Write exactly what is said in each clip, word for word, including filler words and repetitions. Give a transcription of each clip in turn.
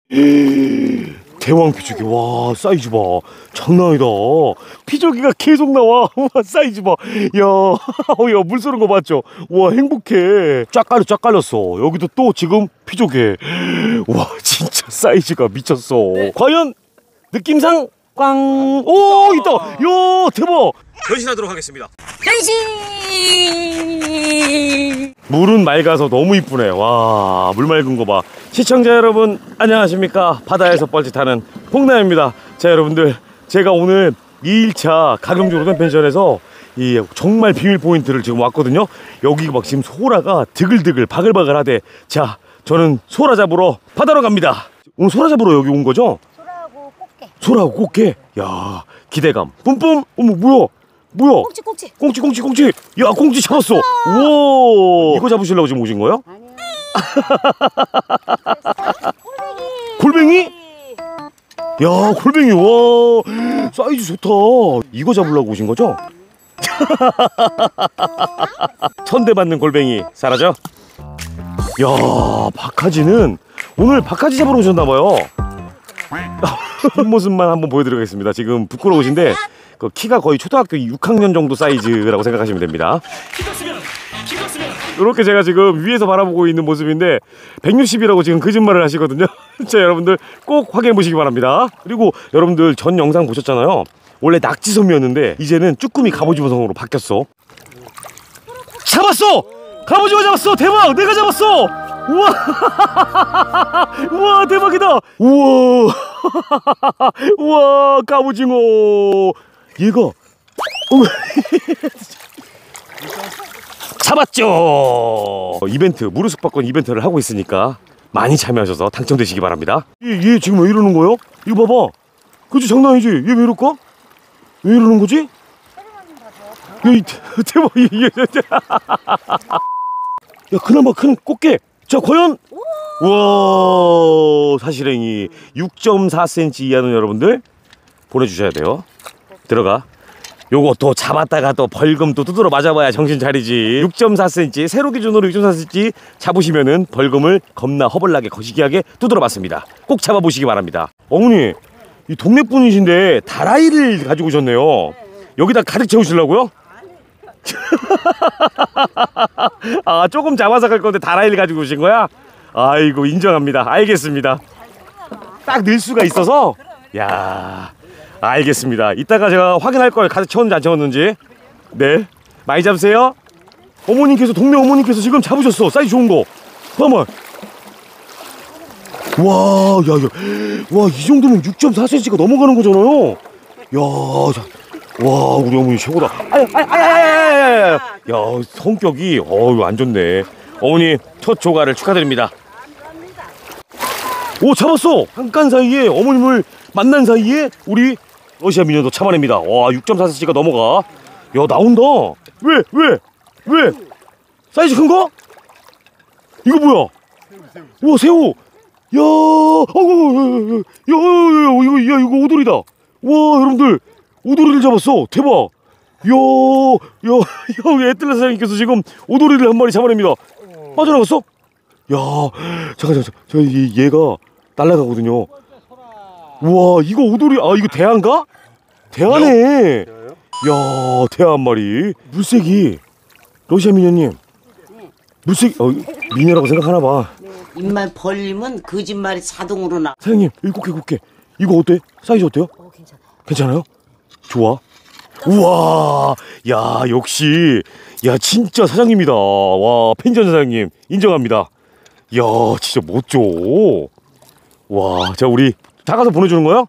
대왕 피조개. 와 사이즈 봐. 장난 아니다. 피조개가 계속 나와. 와 사이즈 봐. 야, 야, 물 쏘는 거 봤죠? 와 행복해. 쫙 깔려 쫙 깔렸어. 여기도 또 지금 피조개. 와 진짜 사이즈가 미쳤어. 네. 과연 느낌상 꽝. 오 있다. 야 대박. 변신하도록 하겠습니다. 변신. 물은 맑아서 너무 이쁘네. 와 물 맑은 거 봐. 시청자 여러분 안녕하십니까. 바다에서 뻘짓하는 홍나입니다. 자 여러분들, 제가 오늘 이 일차 가금주로된 펜션에서 이 정말 비밀 포인트를 지금 왔거든요. 여기 막 지금 소라가 드글드글 바글바글 하대. 자 저는 소라 잡으러 바다로 갑니다. 오늘 소라 잡으러 여기 온 거죠? 소라하고 꽃게. 소라하고 꽃게. 야 기대감 뿜뿜. 어머 뭐야 뭐야? 꽁치 꽁치 꽁치 꽁치 꽁치. 야 꽁치 잡았어. 우와. 이거 잡으시려고 지금 오신 거예요? 아니야. 골뱅이. 야 골뱅이. 와 사이즈 좋다. 이거 잡으려고 오신 거죠? 천대받는 골뱅이 사라져. 야 박하지는 오늘 박하지 잡으러 오셨나봐요. 뒷모습만 한번 보여드리겠습니다. 지금 부끄러우신데 그 키가 거의 초등학교 육 학년 정도 사이즈라고 생각하시면 됩니다. 이렇게 제가 지금 위에서 바라보고 있는 모습인데 백육십이라고 지금 거짓말을 하시거든요. 자 여러분들 꼭 확인해 보시기 바랍니다. 그리고 여러분들 전 영상 보셨잖아요. 원래 낙지섬이었는데 이제는 쭈꾸미 갑오징어섬으로 바뀌었어. 잡았어! 갑오징어 잡았어! 대박! 내가 잡았어! 우와! 우와 대박이다! 우와! 우와 갑오징어! 얘가 잡았죠! 이벤트 무르숙박권 이벤트를 하고 있으니까 많이 참여하셔서 당첨되시기 바랍니다. 얘, 얘 지금 왜 이러는 거예요? 이거 봐봐. 그치 장난 아니지? 얘 왜 이럴까? 왜 이러는 거지? 야, 이, 대박. 야 그나마 큰 꽃게. 자 과연 우와 사실행이 육 점 사 센티미터 이하는 여러분들 보내주셔야 돼요. 들어가. 요거 또 잡았다가 또 벌금 또 두드러 맞아봐야 정신 차리지. 육 점 사 센티미터 세로 기준으로 육 점 사 센티미터 잡으시면은 벌금을 겁나 허벌나게 거시기하게 두드러 맞습니다. 꼭 잡아보시기 바랍니다. 어머니 이 동네 분이신데 다라이를 가지고 오셨네요. 여기다 가득 채우시려고요? 아 조금 잡아서 갈 건데 다라이를 가지고 오신 거야? 아이고 인정합니다. 알겠습니다. 딱 넣을 수가 있어서. 야 알겠습니다. 이따가 제가 확인할 거예요. 가득 채웠는지 안 채웠는지. 네 많이 잡으세요. 어머님께서 동네 어머님께서 지금 잡으셨어. 사이즈 좋은 거. 봐봐. 와, 야, 야, 와, 이 정도면 육 점 사 센티미터가 넘어가는 거잖아요. 야, 자, 와, 우리 어머니 최고다. 아유, 아유, 아유, 아유, 아유. 야, 성격이, 어유 안 좋네. 어머니 첫 조가를 축하드립니다. 오, 잡았어. 잠깐 사이에 어머님을 만난 사이에 우리 러시아 미녀도 참아냅니다. 와, 육 점 사 센티미터가 넘어가. 야, 나온다. 왜, 왜, 왜? 사이즈 큰 거? 이거 뭐야? 우와, 새우. 야, 어구, 야, 야, 이거, 야, 이거 오돌이다. 와, 여러분들, 오돌이를 잡았어. 대박. 야, 야, 야, 애틀라 사장님께서 지금 오돌이를 한 마리 잡아냅니다. 빠져나갔어? 야, 잠깐, 잠깐, 저 얘가 날아가거든요. 와, 이거 오돌이, 아, 이거 대한가? 대하네. 야, 대하 한 마리. 물색이, 러시아 미녀님. 물색, 어, 미녀라고 생각하나 봐. 입만 벌리면 거짓말이 자동으로 나. 사장님 여기 꽃게 꽃게 이거 어때? 사이즈 어때요? 어 괜찮아. 괜찮아요? 좋아. 우와 야 역시 야 진짜 사장님이다. 와 펜션 사장님 인정합니다. 야 진짜 멋져. 와 자 우리 작아서 보내주는 거요?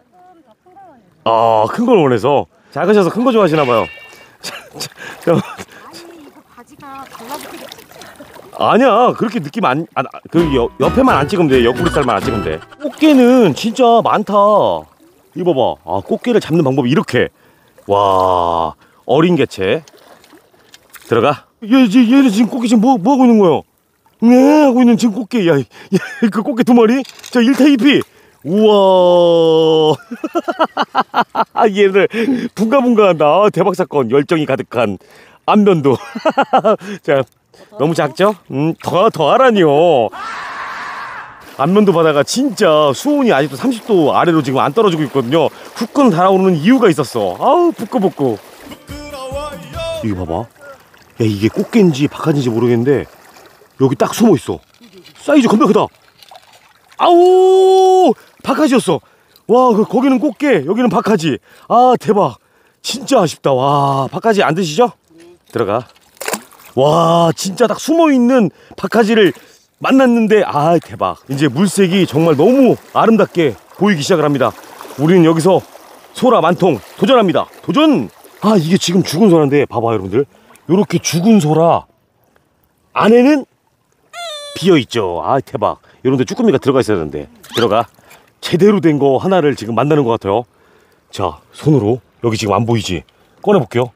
아 큰 걸 원해서. 작으셔서 큰 거 좋아하시나봐요. 아니 이거 바지가 달라붙게. 아니야 그렇게 느낌 안, 안 그 옆에만 안 찍으면 돼. 옆구리살만 안 찍으면 돼. 꽃게는 진짜 많다. 이거 봐봐. 아 꽃게를 잡는 방법이 이렇게. 와 어린 개체 들어가. 얘, 얘, 얘는 지금 꽃게 지금 뭐, 뭐 하고 있는 거야? 네 하고 있는 지금 꽃게. 야, 야 그 꽃게 두 마리. 자 일 타 이 피. 우와 얘들 붕가붕가한다. 대박 사건 열정이 가득한 안면도. 자 너무 작죠? 음, 더, 더 하라니요. 안면도 바다가 진짜 수온이 아직도 삼십 도 아래로 지금 안 떨어지고 있거든요. 후끈 달아오르는 이유가 있었어. 아우 부끄부끄. 이거 봐봐. 야 이게 꽃게인지 박하지인지 모르겠는데 여기 딱 숨어 있어. 사이즈 겁나 크다. 아우 박하지였어. 와 그, 거기는 꽃게 여기는 박하지. 아 대박. 진짜 아쉽다. 와 박하지 안 드시죠? 들어가. 와 진짜 딱 숨어있는 박하지를 만났는데 아 대박. 이제 물색이 정말 너무 아름답게 보이기 시작을 합니다. 우리는 여기서 소라 만통 도전합니다. 도전. 아 이게 지금 죽은 소라인데 봐봐 여러분들. 요렇게 죽은 소라 안에는 비어있죠. 아 대박. 요런데 쭈꾸미가 들어가 있어야 되는데. 들어가. 제대로 된 거 하나를 지금 만나는 것 같아요. 자 손으로 여기 지금 안 보이지? 꺼내볼게요.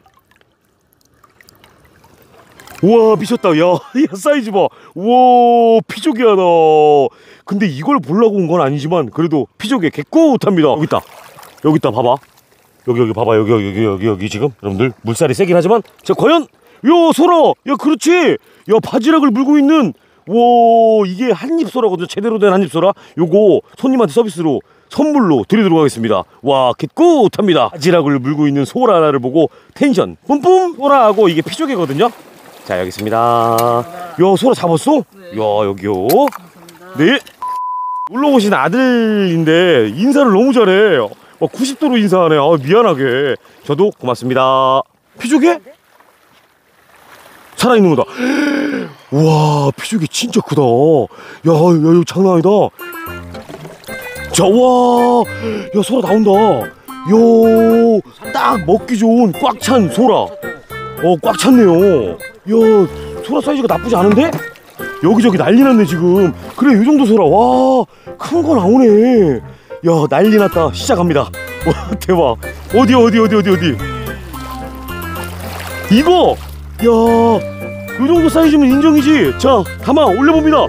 우와 미쳤다. 야, 야 사이즈 봐. 우와 피조개 하나. 근데 이걸 보려고 온 건 아니지만 그래도 피조개 개꿀합니다. 여기 있다. 여기 있다 봐봐. 여기 여기 봐봐. 여기 여기 여기 여기 지금 여러분들 물살이 세긴 하지만 자 과연 야 소라. 야 그렇지. 야 바지락을 물고 있는. 와 이게 한입소라거든요. 제대로 된 한입소라. 요거 손님한테 서비스로 선물로 드리도록 하겠습니다. 와 개꿀합니다. 바지락을 물고 있는 소라 하나를 보고 텐션 뿜뿜. 소라하고 이게 피조개거든요. 자 여기 있습니다. 야 소라 잡았어? 네. 야 여기요. 감사합니다. 네. 놀러 오신 아들인데 인사를 너무 잘해. 어, 구십 도로 인사하네. 아, 미안하게. 저도 고맙습니다. 피조개? 살아있는 거다. 우와 피조개 진짜 크다. 야, 야 이거 장난 아니다. 자, 와, 야 소라 나온다. 야, 딱 먹기 좋은 꽉 찬 소라. 어, 꽉 찼네요. 야, 소라 사이즈가 나쁘지 않은데? 여기저기 난리 났네 지금. 그래 요 정도 소라. 와, 큰 거 나오네. 야, 난리 났다. 시작합니다. 와, 대박. 어디 어디 어디 어디 어디. 이거. 야, 요 정도 사이즈면 인정이지. 자, 담아 올려봅니다.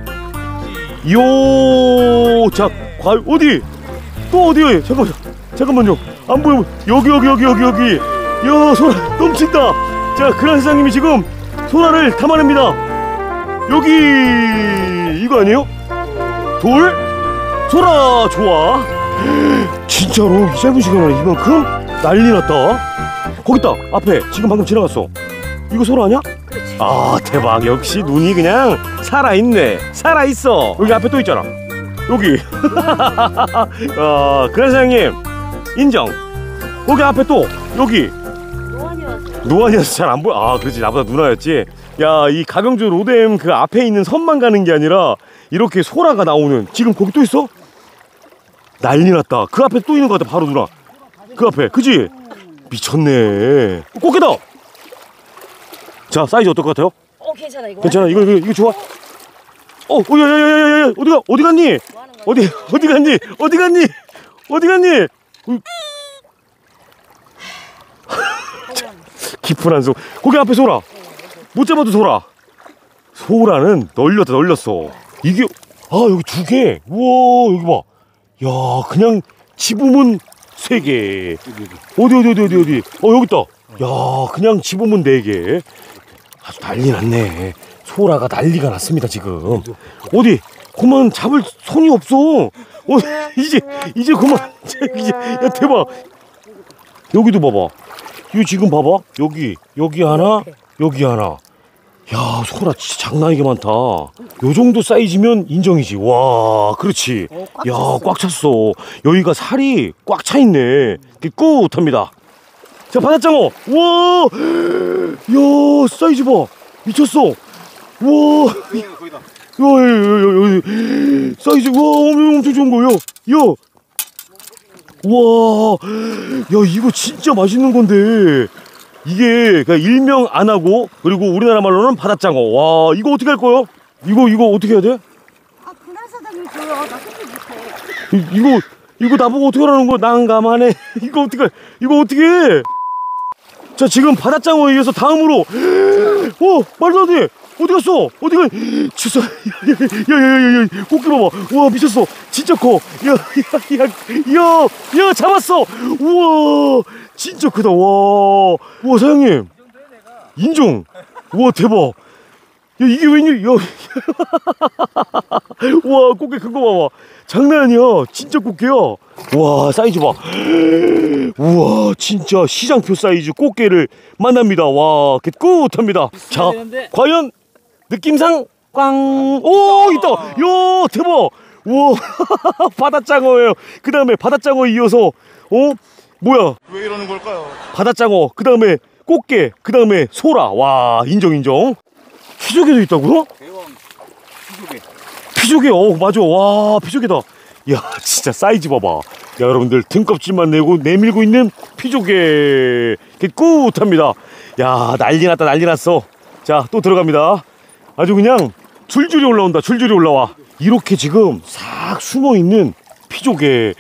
요, 자, 과 어디? 또 어디에? 잠깐만요. 잠깐만요. 안 보여. 여기 여기 여기 여기 여기. 야, 소라 넘친다. 자, 그란 사장님이 지금 소라를 담아냅니다. 여기 이거 아니에요? 돌? 소라 좋아. 진짜로 이 짧은 시간 안에 이만큼 난리 났다. 거기 있다. 앞에 지금 방금 지나갔어. 이거 소라 아니야? 그렇지. 아 대박. 역시 눈이 그냥 살아있네. 살아있어. 여기 앞에 또 있잖아. 여기. 아, 그란 사장님 인정. 거기 앞에 또 여기 노안이어서 잘 안 보여. 아 그렇지 나보다 누나였지. 야 이 가경주 로뎀 그 앞에 있는 선만 가는 게 아니라 이렇게 소라가 나오는. 지금 거기 또 있어? 난리 났다. 그 앞에 또 있는 것 같아 바로 누나. 그 앞에 그치? 미쳤네. 꽃게다. 자 사이즈 어떨 것 같아요? 어 괜찮아 이거. 괜찮아 이거 이거, 이거 좋아. 어 야야야야야야 어디가 어디 갔니? 어디 어디 갔니? 어디 갔니? 어디 갔니? 깊은 한숨. 거기 앞에 소라. 못 잡아도 소라. 소라는 널렸다 널렸어. 이게 아 여기 두 개. 우와 여기 봐. 야 그냥 집으면 세 개. 어디 어디 어디 어디 어디. 어 여기 있다. 야 그냥 집으면 네 개. 아주 난리 났네. 소라가 난리가 났습니다 지금. 어디 그만 잡을 손이 없어. 어 이제 이제 그만. 이제 야 대박. 여기도 봐봐. 이거 지금 봐봐. 여기 여기 하나 여기 하나. 야 소라 진짜 장난 아니게 많다. 요 정도 사이즈면 인정이지. 와 그렇지. 야 꽉 찼어. 여기가 살이 꽉 차 있네. 굿합니다. 자 바다장어. 우와 야 사이즈 봐. 미쳤어. 우와 야 사이즈 와 엄청 엄청 좋은 거요. 야 우와 야 이거 진짜 맛있는 건데. 이게 그냥 일명 안 하고 그리고 우리나라 말로는 바다장어. 와 이거 어떻게 할 거요? 이거 이거 어떻게 해야 돼? 아 그날 사장님 줘요. 나 손질 못해. 이, 이거 이거 나보고 어떻게 하라는 거야? 난감하네. 이거 어떻게 이거 어떻게 해? 자 지금 바다장어에 의해서 다음으로 어 말도 안 돼. 어디 갔어? 어디 가? 주소. 야야야야야 꽃게 봐봐. 와 미쳤어. 진짜 커. 야야야야야 잡았어. 우와 진짜 크다. 와. 우와 사장님. 인정. 우와 대박. 야, 이게 웬일? 야, 와, 꽃게 큰 거 봐봐. 장난 아니야. 진짜 꽃게야. 와, 사이즈 봐. 우와, 진짜 시장표 사이즈 꽃게를 만납니다. 와, 깨끗합니다. 자, 과연 느낌상 꽝. 오, 있다. 야, 대박. 우와, 바다장어예요. 그 다음에 바다장어 이어서 어? 뭐야? 왜 이러는 걸까요? 바다장어, 그 다음에 꽃게, 그 다음에 소라. 와, 인정 인정. 피조개도 있다고요? 대왕 피조개. 피조개, 어 맞아. 와, 피조개다. 야, 진짜 사이즈 봐봐. 야, 여러분들 등껍질만 내고 내밀고 있는 피조개 깨끗합니다. 야, 난리 났다 난리 났어. 자, 또 들어갑니다. 아주 그냥 줄줄이 올라온다. 줄줄이 올라와. 이렇게 지금 싹 숨어있는 피조개.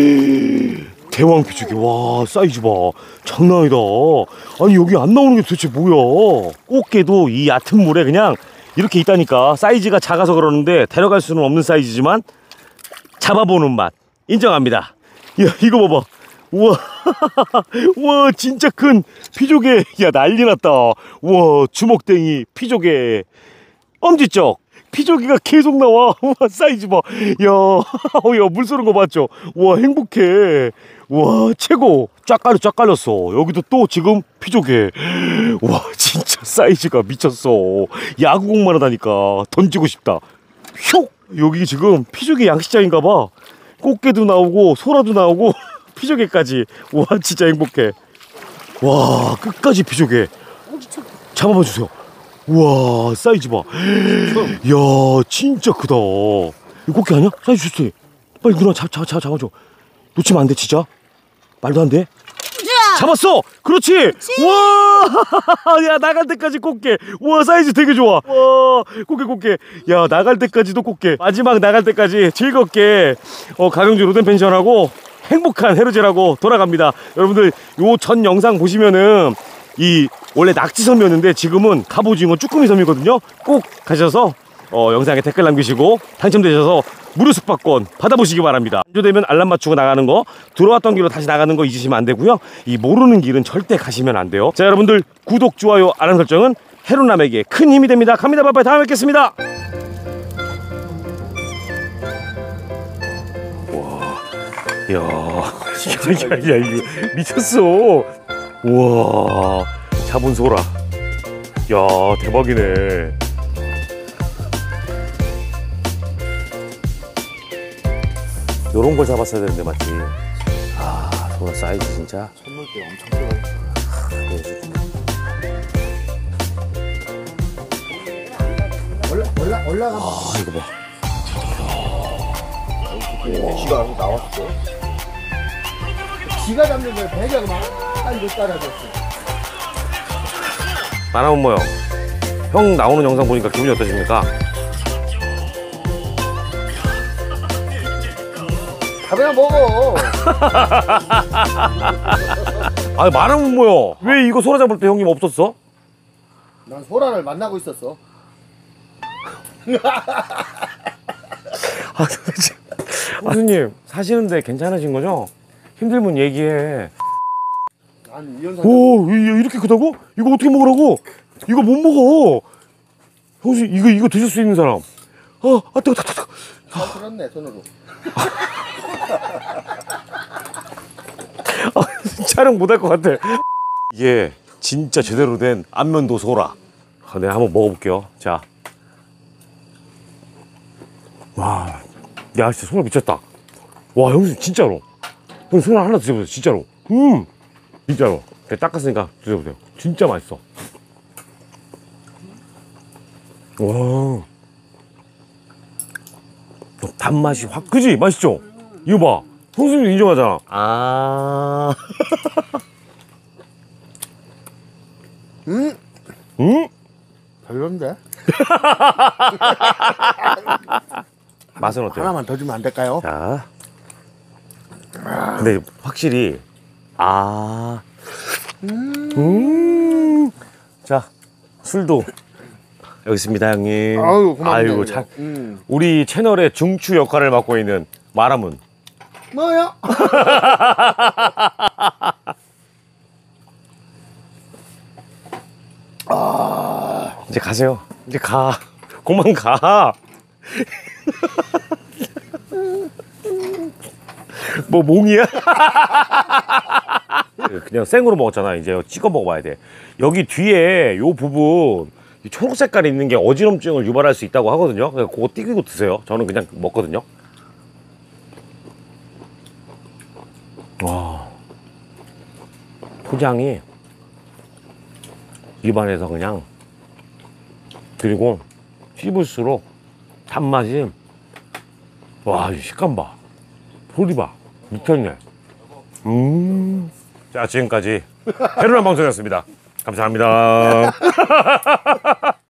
대왕 피조개. 와, 사이즈 봐. 장난 아니다. 아니, 여기 안 나오는 게 도대체 뭐야? 꽃게도 이 얕은 물에 그냥 이렇게 있다니까. 사이즈가 작아서 그러는데 데려갈 수는 없는 사이즈지만 잡아보는 맛 인정합니다. 야, 이거 봐봐. 우와. 우와, 진짜 큰 피조개. 야, 난리 났다. 우와, 주먹댕이 피조개. 엄지척 피조개가 계속 나와. 우와, 사이즈 봐. 야, 야, 물 쏘는 거 봤죠? 우와, 행복해. 우와, 최고. 쫙 깔려, 쫙 깔렸어. 여기도 또 지금 피조개. 우와, 진짜 사이즈가 미쳤어. 야구공만 하다니까 던지고 싶다. 슉. 여기 지금 피조개 양식장인가 봐. 꽃게도 나오고 소라도 나오고 피조개까지. 와, 진짜 행복해. 와, 끝까지 피조개. 잡아봐 주세요. 우와, 사이즈 봐. 이야, 진짜 크다. 이거 꽃게 아니야? 사이즈 좋지? 빨리 누나 잡, 잡, 잡, 잡아줘. 놓치면 안 돼, 진짜. 말도 안 돼. 잡았어! 그렇지! 와! 야, 나갈 때까지 꽃게. 와, 사이즈 되게 좋아. 와, 꽃게, 꽃게. 야, 나갈 때까지도 꽃게. 마지막 나갈 때까지 즐겁게 어, 가경주 로덴 펜션하고 행복한 해루제라고 돌아갑니다. 여러분들, 요 전 영상 보시면은 이 원래 낙지섬이었는데 지금은 갑오징어 쭈꾸미 섬이거든요. 꼭 가셔서 어, 영상에 댓글 남기시고 당첨되셔서 무료 숙박권 받아보시기 바랍니다. 되면 알람 맞추고 나가는 거, 들어왔던 길로 다시 나가는 거 잊으시면 안 되고요. 이 모르는 길은 절대 가시면 안 돼요. 자, 여러분들 구독, 좋아요, 알람 설정은 해루남에게 큰 힘이 됩니다. 갑니다. 바이바이. 다음에 뵙겠습니다. 와, 야, 야, 야, 이거 미쳤어. 우와, 잡은 소라. 야, 대박이네. 요런 걸 잡았어야 되는데, 맞지? 아, 소라 사이즈 진짜. 선물대 엄청 커요. 올라 올라 올라가. 아, 이거 봐. 지가 알고 나왔어. 지가 잡는 걸 배자가 막 이거 따라줬어. 마나온 모형. 형 나오는 영상 보니까 기분이 어떠십니까? 밥이나 먹어. 아, 마나온 모형. 왜 이거 소라 잡을 때 형님 없었어? 난 소라를 만나고 있었어. 아, 도대체. 교수님, 사시는데 괜찮으신 거죠? 힘들면 얘기해. 난 이현상. 오, 이- 이렇게 크다고? 이거 어떻게 먹으라고? 이거 못 먹어. 형수, 이거, 이거 드실 수 있는 사람. 아, 아, 뜨거, 뜨거, 뜨거. 잘 들었네 손으로. 아, 촬영 못 할 것 같아. 이게 진짜 제대로 된 안면도 소라. 아, 내가 한번 먹어볼게요. 자. 와, 야, 진짜 소라 미쳤다. 와, 형수 진짜로. 형 소라 하나 드셔보세요, 진짜로. 음, 진짜로. 내가 닦았으니까 드셔보세요. 진짜 맛있어. 와, 단맛이 확, 그지? 맛있죠? 이거 봐. 형수님도 인정하잖아. 아. 음, 응? 별론데. 맛은 어때요? 하나만 더 주면 안 될까요? 자. 근데 확실히, 아. 음. 자, 술도 여기 있습니다, 형님. 아유, 고맙네. 아이고, 참. 음. 우리 채널의 중추 역할을 맡고 있는 마라문. 뭐야? 아. 이제 가세요. 이제 가. 그만 가. 뭐 몽이야? 그냥 생으로 먹었잖아. 이제 찍어 먹어봐야 돼. 여기 뒤에 요 부분 이 초록 색깔이 있는 게 어지럼증을 유발할 수 있다고 하거든요. 그래서 그거 튀기고 드세요. 저는 그냥 먹거든요. 와, 포장이 입안에서 그냥, 그리고 씹을수록 단맛이, 와, 이 식감 봐, 소리 봐, 미쳤네. 음. 자, 지금까지 페루난 방송이었습니다. 감사합니다.